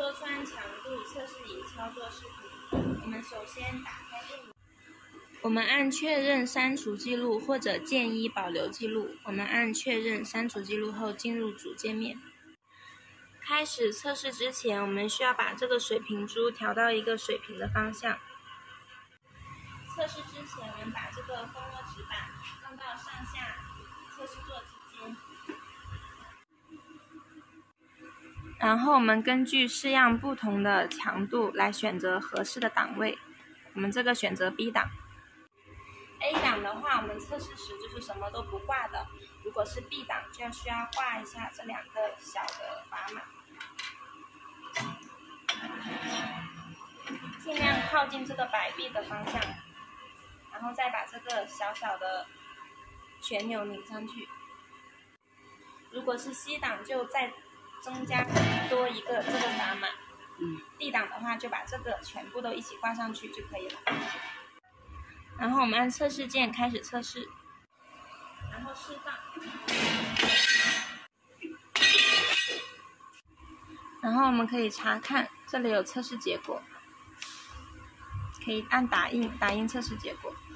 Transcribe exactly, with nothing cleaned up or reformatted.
戳穿强度测试仪操作视频。我们首先打开电脑，我们按确认删除记录或者建议保留记录。我们按确认删除记录后进入主界面。开始测试之前，我们需要把这个水平珠调到一个水平的方向。测试之前，我们把这个蜂窝纸板放到上下测试座之间。然后我们根据式样不同的强度来选择合适的档位。我们这个选择 B 档。A 档的话，我们测试时就是什么都不挂的。如果是 B 档，就需要挂一下这两个小的砝码。尽量靠近这个摆臂的方向，然后再把这个小小的旋钮拧上去。如果是 C 档，就再增加多一个这个砝码。 嗯 D 档的话，就把这个全部都一起挂上去就可以了。然后我们按测试键开始测试，然后释放，然后我们可以查看，这里有测试结果，可以按打印打印测试结果。